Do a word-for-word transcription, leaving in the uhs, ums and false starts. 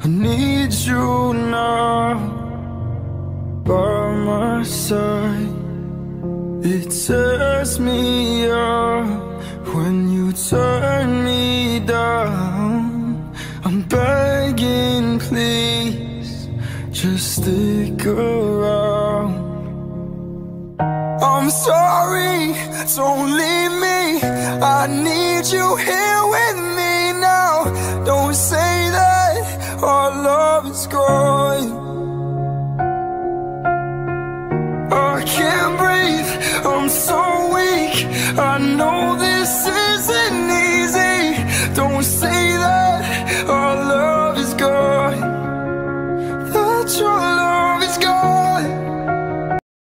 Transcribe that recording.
I need you now by my side. It tears me up when you turn me down. I'm begging, please, just stick around. I'm sorry, don't leave me, I need you here.